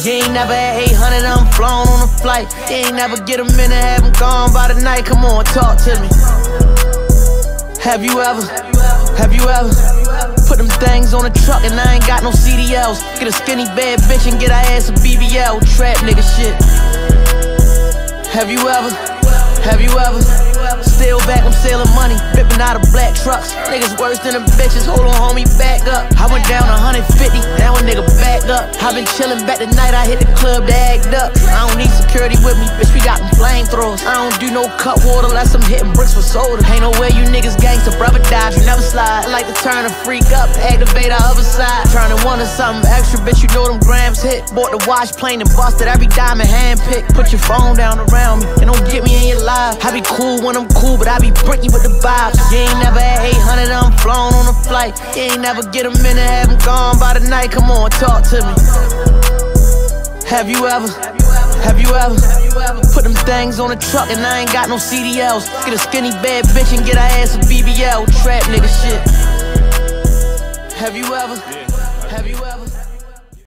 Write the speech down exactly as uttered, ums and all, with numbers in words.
You ain't never had eight hundred, I'm flown on a flight. You ain't never get a minute, have them gone by the night. Come on, talk to me. Have you ever, have you ever put them things on a truck and I ain't got no C D Ls? Get a skinny bad bitch and get her ass a B B L. Trap nigga shit. Have you ever, have you ever still back, I'm sailing money, ripping out of black trucks. Niggas worse than them bitches, hold on homie, back up. I went down one hundred fifty, now a nigga backed up. I been chillin' back the night, I hit the club to act up. I don't need security with me, bitch, we got them flamethrowers. I don't do no cut water unless I'm hitting bricks for soda. Ain't no way you niggas gangsta, brother dive, you never slide. I like to turn a freak up, activate the other side. Tryna wonder something extra, bitch, you know them grams hit. Bought the watch plane and busted every diamond handpicked. Put your phone down around me, and don't get me in your life. I be cool when I'm cool, but I be bricky with the vibes. You ain't never had eight hundred, I'm flown on a flight. You ain't never get a minute, have them gone by the night. Come on, talk to me. Have you ever, have you ever put them things on a truck and I ain't got no C D Ls? Get a skinny bad bitch and get her ass a B B L. Trap nigga shit. Have you ever, have you ever